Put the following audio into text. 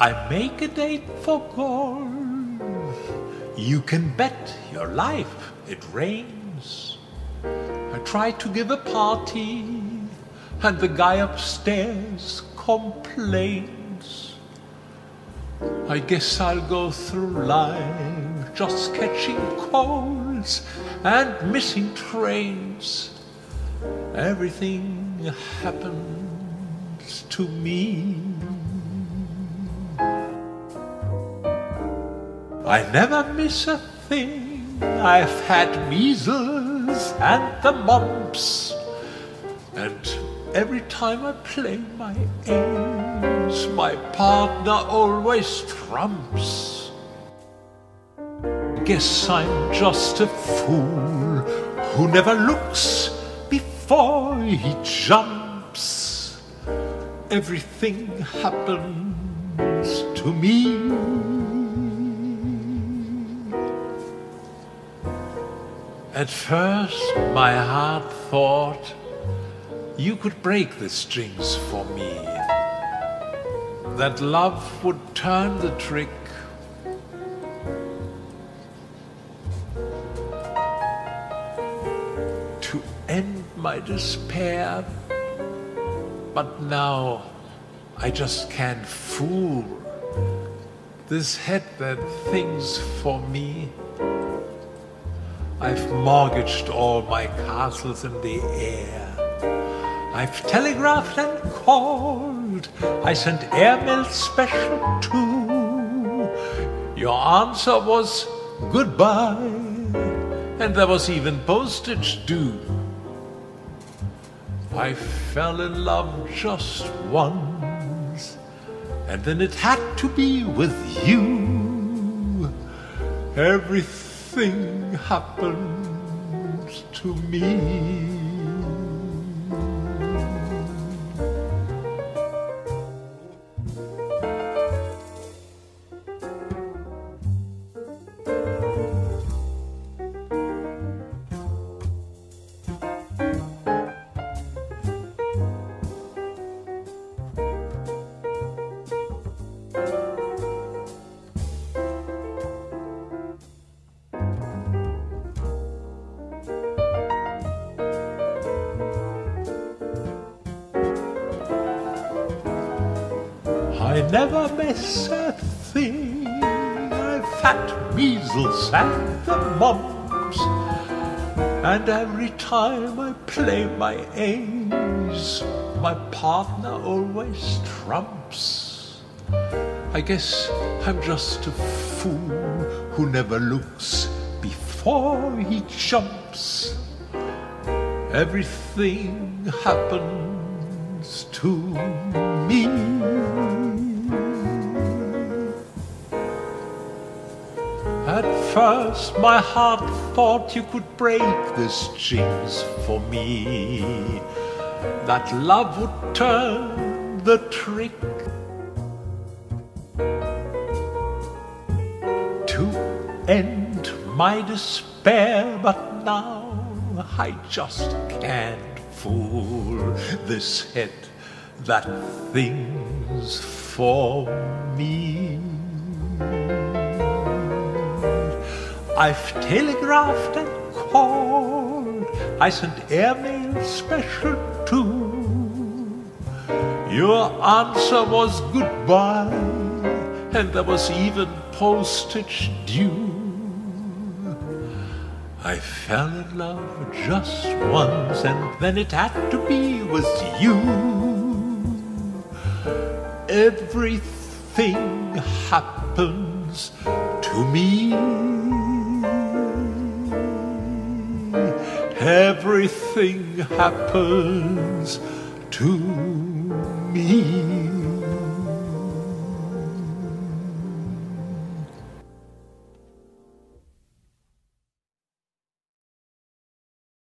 I make a date for golf. You can bet your life it rains. I try to give a party, and the guy upstairs complains. I guess I'll go through life just catching colds and missing trains. Everything happens to me. I never miss a thing. I've had measles and the mumps, and every time I play my ace, my partner always trumps. Guess I'm just a fool who never looks before he jumps. Everything happens to me. At first my heart thought you could break the strings for me, that love would turn the trick. To end my despair, but now I just can't fool this head that thinks for me. I've mortgaged all my castles in the air. I've telegraphed and called. I sent airmail special too. Your answer was goodbye, and there was even postage due. I fell in love just once, and then it had to be with you. Everything happens to me. I never miss a thing. I've had measles and the mumps, and every time I play my ace, my partner always trumps. I guess I'm just a fool who never looks before he jumps. Everything happens to me. At first my heart thought you could break the strings for me, that love would turn the trick. To end my despair, but now I just can't fool this head that thinks for me. I've telegraphed and called. I sent airmail special too. Your answer was goodbye, and there was even postage due. I fell in love just once, and then it had to be with you. Everything happens to me. Everything happens to me.